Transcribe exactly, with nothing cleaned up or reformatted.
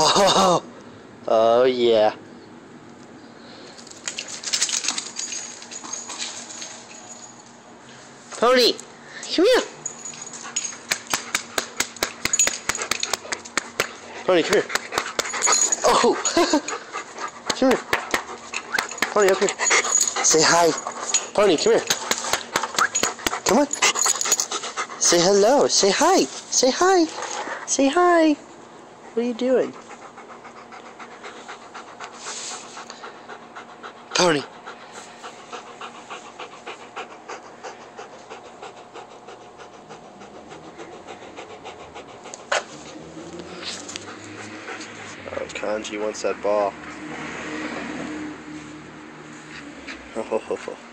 Oh, oh yeah. Pony, come here. Pony, come here. Oh, come here. Pony, up here. Say hi. Pony, come here. Come on. Say hello. Say hi. Say hi. Say hi. What are you doing? Pony. Oh, Kanji wants that ball. Oh.